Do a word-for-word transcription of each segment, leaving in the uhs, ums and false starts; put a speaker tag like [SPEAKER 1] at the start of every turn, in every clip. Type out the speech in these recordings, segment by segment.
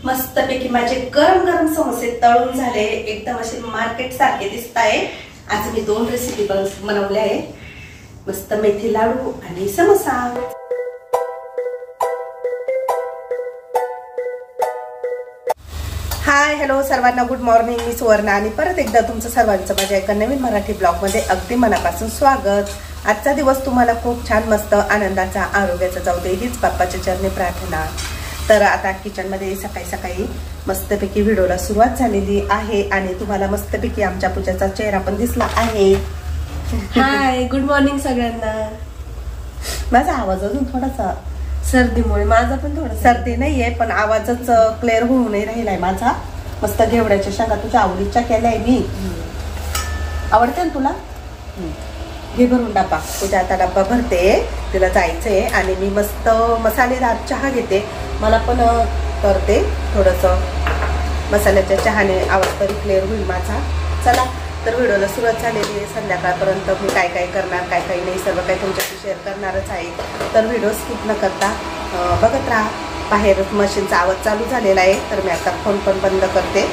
[SPEAKER 1] मस्तपैकी माझे गरम गरम समोसे तळून झाले, एकदम असे मार्केट सारखे दिसत आहे। आज मी दोन रेसिपी बनवले आहे, मस्त मेथी लाडू आणि समोसा। हाय हॅलो सर्वांना, गुड मॉर्निंग। मी सुवर्णा आणि परत एकदा तुमचं सर्वांचं माझ्या एका नवीन मराठी ब्लॉग मध्ये अगदी मनापासून स्वागत। आजचा दिवस तुम्हाला खूप छान मस्त आनंदाचा आरोग्याचा जाऊ दे हीच बाप्पाच्या चरणी प्रार्थना। तर आता किचन मध्ये सकाळी सकाळी मस्तपैकी व्हिडिओला सुरुवात झालेली आहे आणि तुम्हाला मस्तपैकी आमच्या पूजाचा चेहरा पण दिसला आहे।
[SPEAKER 2] हाय गुड मॉर्निंग सगळ्यांना।
[SPEAKER 1] माझा आवाज अजून थोडासा
[SPEAKER 2] सर्दीमुळे माझा पण थोडा
[SPEAKER 1] सर्दी नाहीये पण आवाजच क्लिअर होऊ नाही राहिलाय माझा। मस्त घेवड्याच्या शेंगा तुझ्या आवडीच्या केल्याय मी, आवडते ना तुला? घे भरून डबा, तुझ्या आता डब्बा भरते, तिला जायचंय आणि मी मस्त मसालेदार चहा घेते। मला पण करते थोडस मसाल्याच्या चहाने आवाज तरी क्लिअर होईल माझा। चला तर व्हिडिओला सुरुवात झालेली आहे। संध्याकाळपर्यंत मी काय काय करणार काय काय नाही सर्व काही तुमच्याशी शेअर करणारच आहे, तर व्हिडिओ स्किप न करता बघत राहा। बाहेर मशीनचा आवाज चालू झालेला आहे तर मी आता फोन पण बंद करते।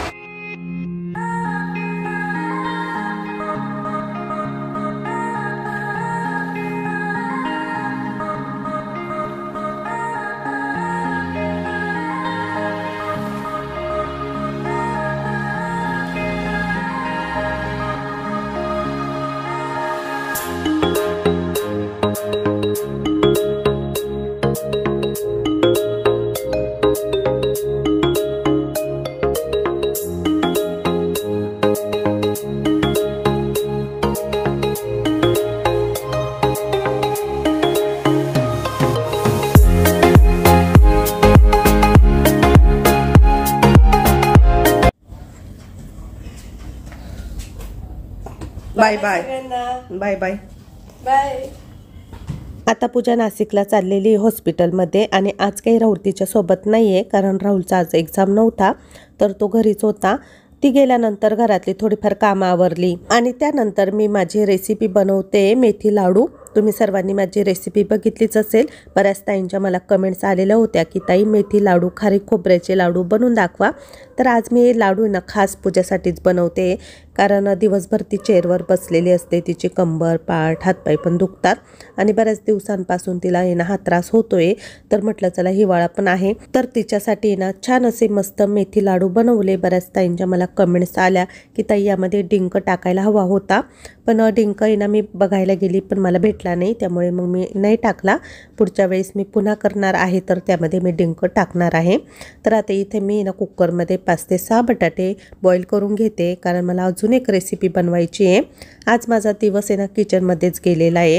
[SPEAKER 1] Bye bye bye bye
[SPEAKER 2] bye.
[SPEAKER 1] आता पूजा नाशिकला चाललेली हॉस्पिटलमध्ये आणि आज काही राहुल तिच्या सोबत नाहीये कारण राहुलचा आज एक्झाम नव्हता तर तो घरीच होता। ती गेल्यानंतर घरातली थोडीफार कामं आवरली आणि त्यानंतर मी माझी रेसिपी बनवते मेथी लाडू। तुम्ही सर्वांनी माझी रेसिपी बघितलीच असेल, बऱ्याच ताईंच्या मला कमेंट्स आलेल्या होत्या की ताई मेथी लाडू खारीक खोबऱ्याचे लाडू बनवून दाखवा। तर आज मी लाडू ना खास पूजासाठीच बनवते कारण दिवसभर ती चेअरवर बसलेली असते, तिची कंबर पाठ हातपाय पण दुखतात आणि बऱ्याच दिवसांपासून तिला आहे ना हा त्रास होतोय। तर म्हटलं चला हिवाळा पण आहे तर तिच्यासाठी ना छान असे मस्त मेथी लाडू बनवले। बऱ्याच ताईंच्या मला कमेंट्स आल्या की ताई यामध्ये डिंक टाकायला हवा होता, पण डिंक आहे ना मी बघायला गेली पण मला भेटला नाही, त्यामुळे मग मी नाही टाकला। पुढच्या वेळेस मी पुन्हा करणार आहे तर त्यामध्ये मी डिंक टाकणार आहे। तर आता इथे मी ना कुकरमध्ये पाच ते सहा बटाटे बॉईल करून घेते कारण मला अजून एक रेसिपी बनवायची आहे। आज माझा दिवस आहे ना किचनमध्येच गेलेला आहे।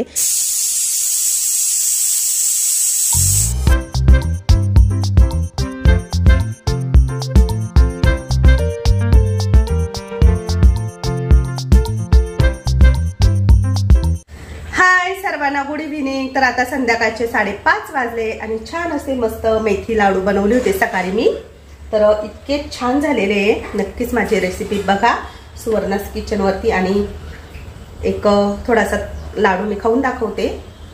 [SPEAKER 1] सर्वांना गुड इव्हिनिंग। तर आता संध्याकाळचे साडेपाच वाजले आणि छान असे मस्त मेथी लाडू बनवले होते सकाळी मी, तर इतके छान झालेले। नक्कीच माझी रेसिपी बघा सुवर्णास किचन वरती आणि एक थोडासा लाडू मी खाऊन दाखवते।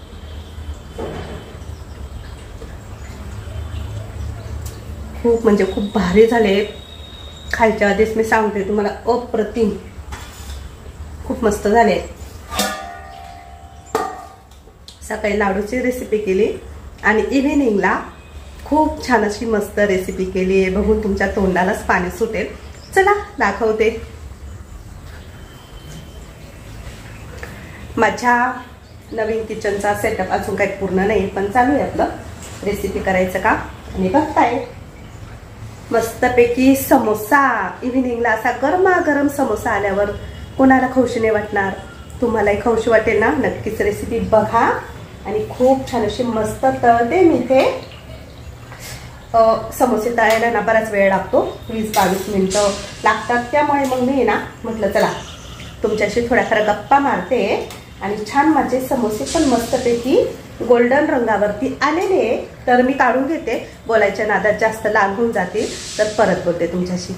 [SPEAKER 1] खूप म्हणजे खूप भारी झाले, खायच्या आधीच मी सांगते तुम्हाला अप्रतिम, खूप मस्त झाले। सकाळी लाडूची रेसिपी केली आणि इव्हिनिंगला खूप छान अशी मस्त रेसिपी केली आहे, बघून तुमच्या तोंडालाच पाणी सुटेल। चला दाखवते। माझ्या नवीन किचनचा सेटअप अजून काही पूर्ण नाही पण चालू आहे आपलं रेसिपी करायचं का। आणि बघताय मस्तपैकी समोसा, इव्हिनिंगला असा गरमागरम समोसा आल्यावर कोणाला खाऊशी नाही वाटणार? तुम्हालाही खाऊशी वाटेल ना? नक्कीच रेसिपी बघा आणि खूप छान अशी मस्त तळते मी इथे। समोसे तळायला ना बराच वेळ लागतो, वीस बावीस मिनिटं लागतात, त्यामुळे मग मी ना म्हटलं चला तुमच्याशी थोड्याफार गप्पा मारते आणि छान माझे समोसे पण मस्तपैकी गोल्डन रंगावरती आलेले तर मी काढून घेते। बोलायच्या नादात जास्त लाल होऊन जातील तर परत बोलते तुमच्याशी।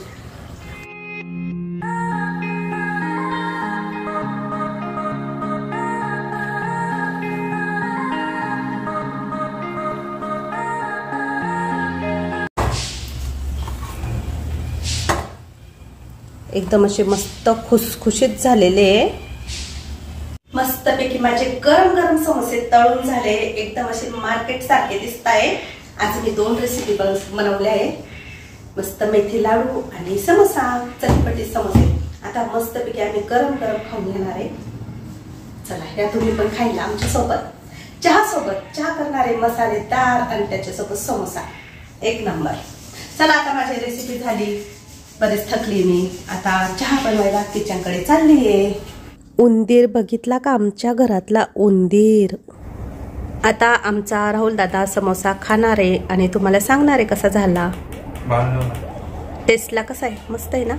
[SPEAKER 1] एकदम असे मस्त खुसखुशीत झालेले. मस्तपैकी माझे गरम गरम समोसे तळून झाले, एकदम असे मार्केट सारखे दिसत आहे. आज मी दोन रेसिपी बनवल्या आहे, मस्त मेथी लाडू आणि समोसा, चटपटी समोसे. आता मस्तपैकी आम्ही गरम गरम खाऊन घेणार आहे. चला या तुम्ही पण खायला आमच्या सोबत. चहा सोबत चहा करणारे मसालेदार आणि त्याच्यासोबत समोसा, एक नंबर. चला आता माझी रेसिपी झाली, बरेच थकली मी, आता चहा बनवायला किचनकडे चालली आहे. उंदीर बघितला का आमच्या घरातला उंदीर. आता आमचा राहुल दादा समोसा खाणार आहे आणि तुम्हाला सांगणार आहे कसा झाला. टेस्टला कसा आहे, मस्त आहे ना.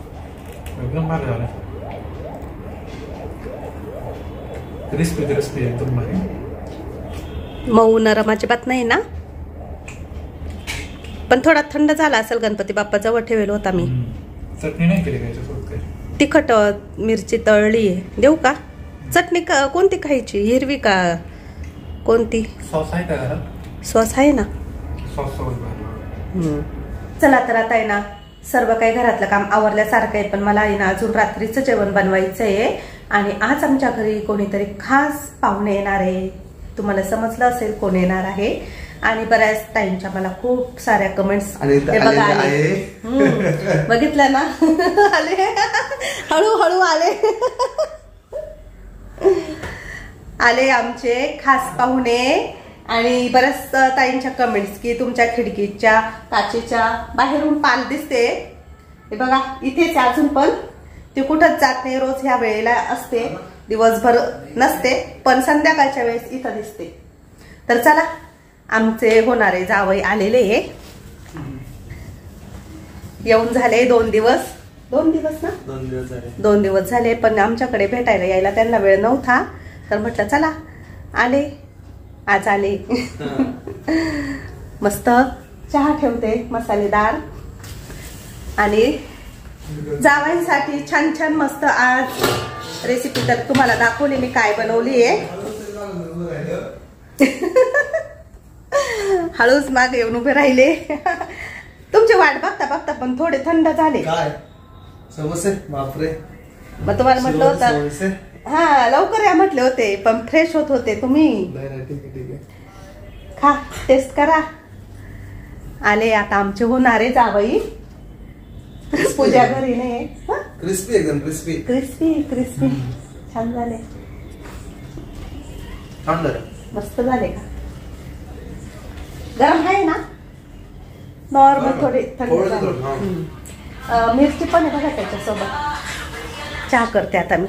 [SPEAKER 3] क्रिस्पी क्रिस्पी एकदम भारी.
[SPEAKER 1] मऊ नरम अजिबात नाही ना. पण थोडा थंड झाला असेल, गणपती बाप्पा जवळ ठेवेल होता मी.
[SPEAKER 3] चटणी नाही केली त्याच्यासोबत काही.
[SPEAKER 1] तिखट मिरची तळली आहे, देऊ का चटणी? का कोणती खायची, हिरवी का कोणती?
[SPEAKER 3] सॉस आहे का घरात?
[SPEAKER 1] सॉस आहे ना.
[SPEAKER 3] सॉस सोबत.
[SPEAKER 1] चला तर आता आहे ना, सर्व काही घरातलं काम आवरल्यासारखं आहे, पण मला आहे ना अजून रात्रीचं जेवण बनवायचं आहे. आणि आज आमच्या घरी कोणीतरी खास पाहुणे येणार आहे. तुम्हाला समजलं असेल कोण येणार आहे. आणि बऱ्याच टाइमच्या मला खूप साऱ्या कमेंट्स बघा आले. बघितलं ना आले, हळूहळू आले आले आमचे खास पाहुणे. आणि बऱ्याच ताईंच्या कमेंट्स की तुमच्या खिडकीच्या काचेच्या बाहेरून पाल दिसते. हे बघा इथेच अजून पण, ती कुठंच जात नाही. रोज ह्या वेळेला असते, दिवसभर नसते, पण संध्याकाळच्या वेळेस इथं दिसते. तर चला, आमचे होणारे जावई आलेले आहे, येऊन झाले दोन दिवस. दोन दिवस ना
[SPEAKER 3] दोन दिवस झाले
[SPEAKER 1] दोन दिवस झाले पण आमच्याकडे भेटायला यायला त्यांना वेळ नव्हता. तर म्हटलं चला आले, आज आले. मस्त चहा ठेवते मसालेदार. आणि जावयांसाठी छान छान मस्त आज रेसिपी तर तुम्हाला दाखवली मी काय बनवली आहे. हळूच मागे येऊन उभे राहिले. तुमची वाट बघता बघता पण थोडे थंड झाले.
[SPEAKER 3] काय समोसे? बापरे.
[SPEAKER 1] मग तुम्हाला म्हटलं होतं हा लवकर या म्हटले होते, पण फ्रेश होत होते तुम्ही. खा, टेस्ट करा. आले आता आमचे होणारे जावई. पूजा घरी नाही.
[SPEAKER 3] क्रिस्पी एकदम क्रिस्पी
[SPEAKER 1] क्रिस्पी क्रिस्पी छान झाले, मस्त झाले का? गरम आहे ना, नॉर्मल थोडी थंडी. मिरची पण आहे बघा त्याच्यासोबत. चहा करते आता मी.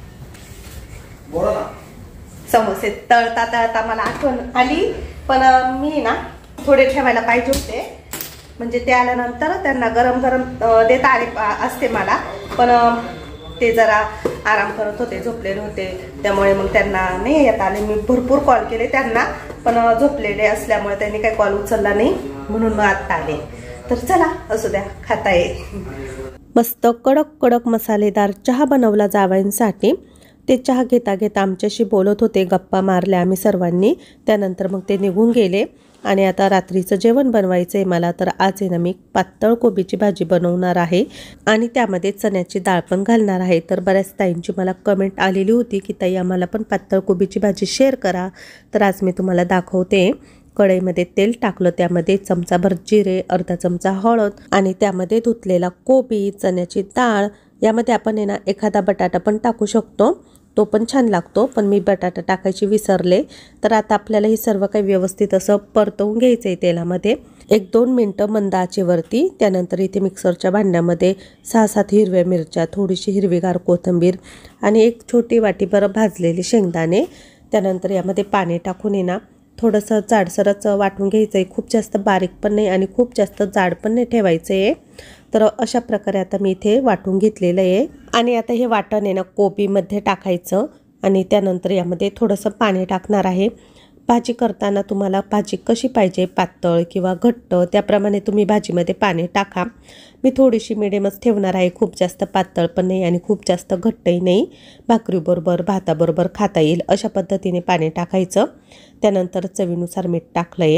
[SPEAKER 1] समोसे तळता तळता मला आठवण आली, पण मी ना थोडे ठेवायला पाहिजे होते, म्हणजे ते आल्यानंतर त्यांना गरम गरम देता आले असते मला. पण ते जरा आराम करत होते, झोपलेले होते, त्यामुळे मग त्यांना नाही येत आले. मी भरपूर कॉल केले त्यांना, पण झोपलेले असल्यामुळे त्यांनी काही कॉल उचलला नाही, म्हणून मग आत्ता आले. तर चला असू द्या, खाता येईल. मस्त कडक कडक मसालेदार चहा बनवला जावयांसाठी. ते चहा घेता घेता आमच्याशी बोलत होते, गप्पा मारल्या आम्ही सर्वांनी. त्यानंतर मग ते निघून गेले. आणि आता रात्रीचं जेवण बनवायचं आहे मला. तर आज आहे ना मी पातळ कोबीची भाजी बनवणार आहे आणि त्यामध्ये चण्याची डाळ पण घालणार आहे. तर बऱ्याच ताईंची मला कमेंट आलेली होती की ताई आम्हाला पण पातळ कोबीची भाजी शेअर करा. तर आज मी तुम्हाला दाखवते. कढईमध्ये तेल टाकलं, त्यामध्ये चमचाभर जिरे, अर्धा चमचा हळद आणि त्यामध्ये धुतलेला कोबी, चण्याची डाळ. यामध्ये आपण आहे ना एखादा बटाटा पण टाकू शकतो, तो पण छान लागतो, पण मी बटाटा टाकायची विसरले. तर आता आपल्याला हे सर्व काही व्यवस्थित असं परतवून घ्यायचं आहे तेलामध्ये एक दोन मिनटं मंद आचेवरती. त्यानंतर इथे मिक्सरच्या भांड्यामध्ये सहा सात हिरव्या मिरच्या, थोडीशी हिरवीगार कोथिंबीर आणि एक छोटी वाटीभर भाजलेले शेंगदाणे. त्यानंतर यामध्ये पाणी टाकून आहे ना थोडंसं जाडसरच वाटून घ्यायचं आहे. खूप जास्त बारीक पण नाही आणि खूप जास्त जाड पण नाही ठेवायचं आहे. तर अशा प्रकारे आता मी इथे वाटून घेतलेलं आहे. आणि आता हे वाटण आहे ना कोबीमध्ये टाकायचं आणि त्यानंतर यामध्ये थोडंसं पाणी टाकणार आहे. भाजी करताना तुम्हाला भाजी कशी पाहिजे, पातळ किंवा घट्ट, त्याप्रमाणे तुम्ही भाजीमध्ये पाणी टाका. मी थोडीशी मिडियमच ठेवणार आहे, खूप जास्त पातळ पण नाही आणि खूप जास्त घट्टही नाही. भाकरीबरोबर भाताबरोबर खाता येईल अशा पद्धतीने पाणी टाकायचं. त्यानंतर चवीनुसार मीठ टाकलं आहे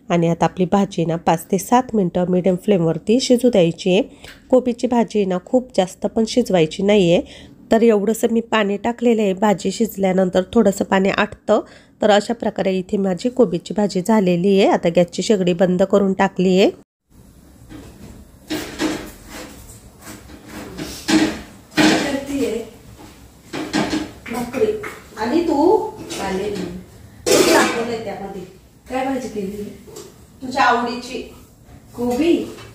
[SPEAKER 1] आणि आता आपली भाजी ना पाच ते सात मिनटं मीडियम फ्लेमवरती शिजू द्यायची आहे. कोबीची भाजी ना खूप जास्त पण शिजवायची नाही आहे. तर एवढंसं मी पाणी टाकलेलं आहे. भाजी शिजल्यानंतर थोडंसं पाणी आटतं. तर अशा प्रकारे इथे माझी कोबीची भाजी झालेली आहे. आता गॅसची शेगडी बंद करून टाकली आहे. आणि तू
[SPEAKER 2] आले
[SPEAKER 1] टाकले त्यामध्ये
[SPEAKER 2] काय भाजी केली?
[SPEAKER 1] तुझ्या आवडीची
[SPEAKER 2] कोबी.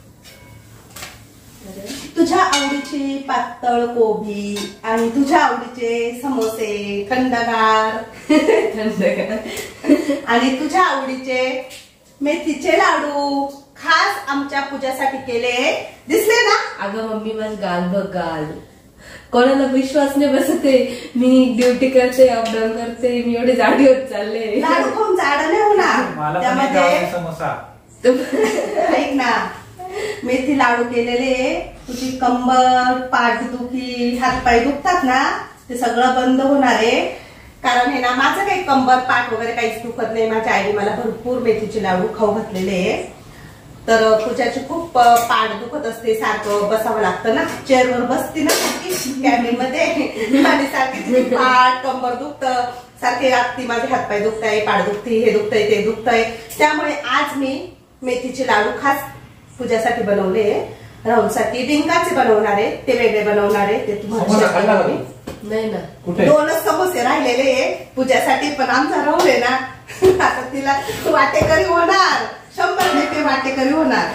[SPEAKER 1] तुझ्या आवडीची पातळ कोबी आणि तुझ्या आवडीचे समोसे थंडगार
[SPEAKER 2] थंडगार
[SPEAKER 1] आणि तुझ्या आवडीचे मेथीचे लाडू खास आमच्या पूजासाठी केले. दिसले ना?
[SPEAKER 2] अगं मम्मी माझं गाल बघ गाल. कोणाला विश्वास नाही बसते. मी ड्युटी करते, अपडाऊन करते, मी एवढे जाडी होत चालले.
[SPEAKER 1] लाडू खूप जाड नाही होणार त्यामध्ये.
[SPEAKER 3] समोसा
[SPEAKER 1] ऐक ना, मेथी लाडू केलेले. तुझी कंबर, पाठदुखी, हातपाय दुखतात ना, ते सगळं बंद होणार आहे. कारण हे ना माझं काही कंबर पाठ वगैरे काहीच दुखत नाही. माझ्या आईने मला भरपूर मेथीचे लाडू खाऊ घातलेले आहे. तर पूजाची खूप पाठ दुखत असते, सारखं बसावं लागतं ना, चेअरवर बसते ना कॅबिन मध्ये आणि सारखी तिची पाठ कंबर दुखतं, सारखे लागती. माझे हातपाय दुखताय, पाठ दुखती, हे दुखतंय, ते दुखतंय. त्यामुळे आज मी मेथीचे लाडू खास पूजासाठी बनवले. राहुलसाठी डिंकाचे बनवणार आहे, ते वेगळे बनवणार आहे, ते तुम्हाला
[SPEAKER 2] नाही ना.
[SPEAKER 1] दोनच समोसे राहिलेले आहे पूजासाठी. पण आमचा राहुल आहे ना, आता तिला वाटेकरी होणार, शंभर टक्के वाटेकरी होणार.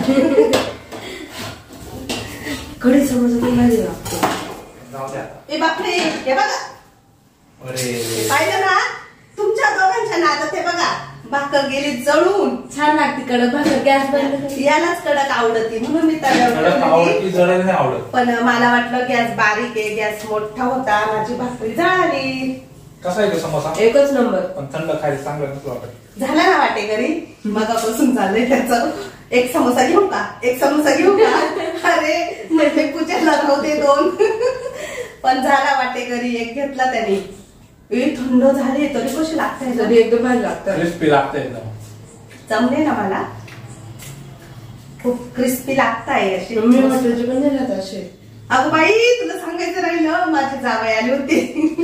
[SPEAKER 2] कढी समोसा पण भाजी लागतो.
[SPEAKER 1] ए बापरे, हे बघा पाहिलं ना तुमच्या दोघांच्या नादात. हे बघा भाकर गेली जळून.
[SPEAKER 2] छान लागते कडक भाकर. गॅस बंद.
[SPEAKER 1] यालाच कडक आवडती म्हणून मी तव्यावर
[SPEAKER 3] आवडत.
[SPEAKER 1] पण मला वाटलं गॅस बारीक आहे, गॅस मोठा होता, माझी भाकरी जळाली.
[SPEAKER 3] कसा आहे तो समोसा?
[SPEAKER 2] एकच नंबर.
[SPEAKER 3] पण थंड खायला चांगलं नसलं वाटत.
[SPEAKER 1] झाला ना वाटेकरी. मगापासून चाललंय त्याचं. एक समोसा घेऊ का, एक समोसा घेऊ का. अरे म्हणजे पूजेला नव्हते दोन, पण झाला वाटेकरी. एक घेतला त्याने. थंड झाले तरी कशी लागते,
[SPEAKER 2] तरी एकदम भारी लागतं.
[SPEAKER 3] क्रिस्पी लागतं एकदम.
[SPEAKER 1] जमले ना मला, खूप क्रिस्पी लागताय अशी.
[SPEAKER 2] मी हॉटेलचे पण नाही राहत असे.
[SPEAKER 1] अगं बाई तुला सांगायचं राहिलं, माझी जावई आली होती.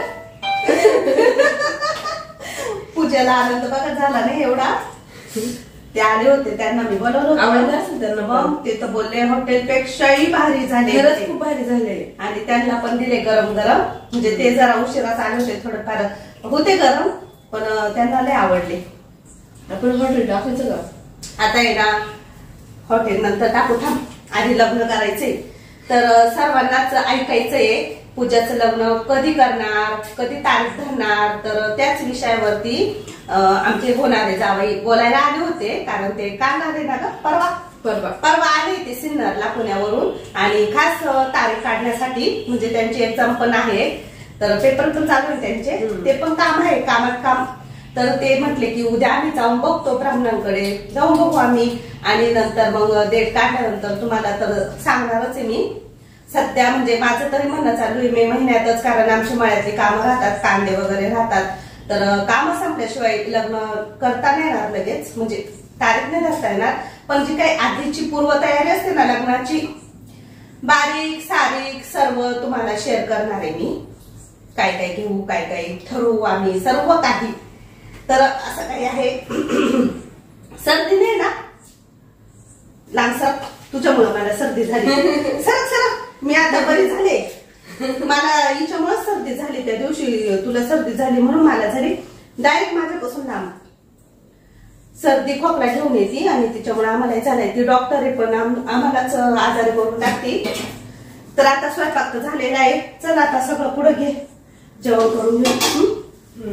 [SPEAKER 1] पूजेला आनंद बघा झाला नाही एवढा. ते आले होते, त्यांना मी बोलवलं
[SPEAKER 2] आवडलं असेल त्यांना.
[SPEAKER 1] मग ते तर बोलले हॉटेल पेक्षाही भारी झाले,
[SPEAKER 2] खरंच खूप भारी झाले.
[SPEAKER 1] आणि त्यांना पण दिले गरम गरम. म्हणजे ते जरा उशिराच आले होते, थोडंफार होते गरम, पण त्यांना लय आवडले.
[SPEAKER 2] आपण हॉटेल टाकायचं का
[SPEAKER 1] आता आहे ना, हॉटेल नंतर टाकू. थांब, आधी लग्न करायचंय. तर सर्वांनाच ऐकायचंय पूजाचं लग्न कधी करणार, कधी तारीख धरणार. तर त्याच विषयावरती आमचे होणारे जावई बोलायला आले होते. कारण ते काल आले ना ग, परवा
[SPEAKER 2] परवा
[SPEAKER 1] परवा आले ते सिन्नरला पुण्यावरून. आणि खास तारीख काढण्यासाठी, म्हणजे त्यांची एक्झाम पण आहे, तर पेपर पण चालू आहे त्यांचे. ते पण काम आहे, कामात काम. तर ते म्हटले की उद्या आम्ही जाऊन बघतो ब्राह्मणांकडे, जाऊन बघू आम्ही. आणि नंतर मग डेट काढल्यानंतर तुम्हाला तर सांगणारच आहे मी. सध्या म्हणजे माझं तरी म्हणणं चालू आहे मे महिन्यातच, कारण आमच्या मळ्यातली कामं राहतात, कांदे वगैरे राहतात. तर कामं संपल्याशिवाय लग्न करता नाही येणार लगेच, म्हणजे तारीख नाही धरता येणार. पण जी काही आधीची पूर्वतयारी असते ना लग्नाची, बारीक सारीक सर्व तुम्हाला शेअर करणार आहे मी. काय काय घेऊ, काय काय ठरवू आम्ही, सर्व काही. तर असं काही आहे. सर्दी नाही ना लांबसर, तुझ्यामुळं मला सर्दी झाली. सरक सरक, मी आता बरी झाले. मला हिच्यामुळेच सर्दी झाली. त्या दिवशी तुला सर्दी झाली म्हणून मला झाली. डायरेक्ट माझ्यापासून लांब सर्दी खोकला घेऊन येते आणि तिच्यामुळे आम्हाला झालंय. ती डॉक्टर आहे पण आम्हालाच आजारी करून टाकते. तर आता स्वयंपाक झालेला आहे. चल आता सगळं पुढे घे, जेवण करून घे.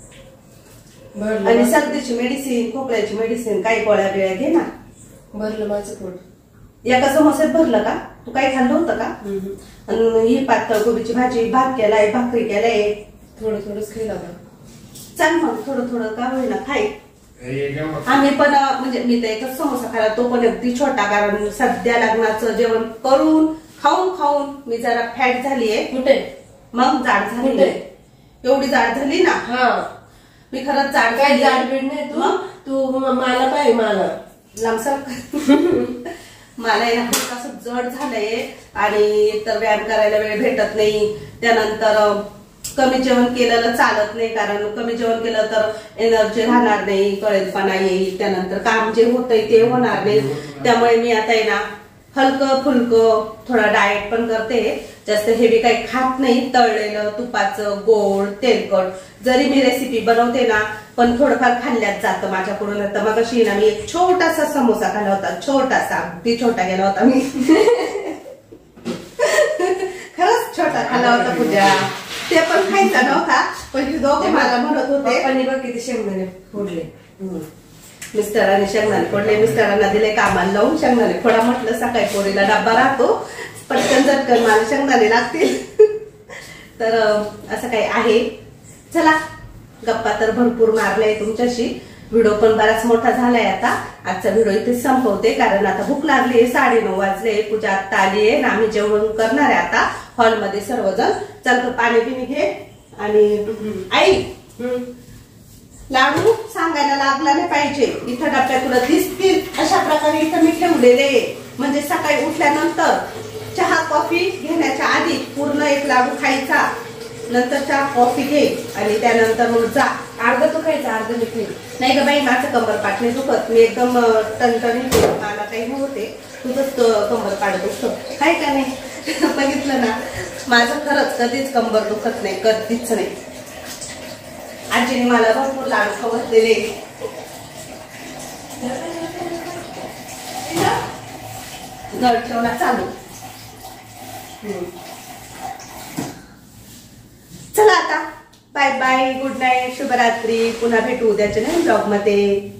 [SPEAKER 1] आणि सर्दीची मेडिसिन, खोकल्याची मेडिसिन, काही गोळ्या बिळ्या घे ना.
[SPEAKER 2] भरलं माझं पोट.
[SPEAKER 1] एका समोस्यात भरलं का? तू काही खाल्लं होतं का? आणि ही पातळ कोबीची भाजी, भात केलाय, भाकरी केलाय.
[SPEAKER 2] थोडं थोडंच खायला का?
[SPEAKER 1] चाल मग थोडं थोडं का होईना खाई. आम्ही पण म्हणजे मी तर एकच समोसा खाला, तो पण अगदी छोटा. कारण सध्या लग्नाचं जेवण करून खाऊन खाऊन मी जरा फॅट झालीये.
[SPEAKER 2] कुठे
[SPEAKER 1] मग जाड झाली, एवढी जाड झाली ना.
[SPEAKER 2] हा
[SPEAKER 1] मी खरंच जाड.
[SPEAKER 2] काय जाड बीड नाही तू. तू म- मला पाहिजे मला
[SPEAKER 1] लांबसर मला आहे ना खूप असं जड झालंय आणि तर व्यायाम करायला वेळ भेटत नाही. त्यानंतर अं, कमी जेवण केलेलं चालत नाही, कारण कमी जेवण केलं तर एनर्जी राहणार नाही, कळेलपणा येईल, त्यानंतर काम जे होतंय ते होणार नाही. त्यामुळे मी आता आहे ना हलकं फुलकं थोडा डाएट पण करते, जास्त हेवी काही खात नाही. तळलेलं तुपाचं, गोड, तेलकट जरी मी रेसिपी बनवते ना पण थोडंफार खाल्ल्यात जातं माझ्याकडून. तर मग अशी ना मी एक छोटासा समोसा खाल्ला होता, छोटासा, अगदी छोटा गेला होता मी खरंच छोटा खाल्ला होता पूजा. ते पण खायचा नव्हता, पण हे दोघं मला म्हणत होते.
[SPEAKER 2] पप्पांनी बघ किती शेंगदाणे फोडले.
[SPEAKER 1] मिस्टरांनी शेंगदाणे फोडले, मिस्टरांना दिले कामाला लावून शेंगदाणे फोडा. म्हटलं सकाळी पोरीला डब्बा राहतो, पटकन झटकन मला शेंगदाणे लागतील तर असं काही आहे. चला गप्पा तर भरपूर मारलाय तुमच्याशी, व्हिडिओ पण बराच मोठा झालाय. आता आजचा व्हिडिओ इथे संपवते, कारण आता भूक लागली, साडेनऊ वाजले. पूजा आत्ता आली आहे, आम्ही जेवण करणार आहे आता हॉलमध्ये सर्वजण. चल तर पाणी पिणी घे. आणि आई लाडू सांगायला लागला नाही पाहिजे, इथं डब्यात तुला दिसतील अशा प्रकारे इथं मी ठेवलेले, म्हणजे सकाळी उठल्यानंतर चहा कॉफी घेण्याच्या आधी पूर्ण एक लाडू खायचा, नंतर चहा कॉफी घे आणि त्यानंतर मग जा.
[SPEAKER 2] अर्धा तू खायचा, अर्धा मी खाईल.
[SPEAKER 1] नाही ग बाई, माझं कंबर पाठ नाही दुखत, मी एकदम टणटणीत आहे, मला काही नव्हते. तुझंच कंबर पाठ दुखतं आहे का नाही बघितलं ना, माझं खरंच कधीच कंबर दुखत नाही, कधीच नाही. आजीने मला भरपूर लाडू खवसलेले. नळ ठेवणं चालू. चला आता बाय बाय, गुड नाईट, शुभरात्री. पुन्हा भेटू उद्याच्या नवीन ब्लॉग मध्ये.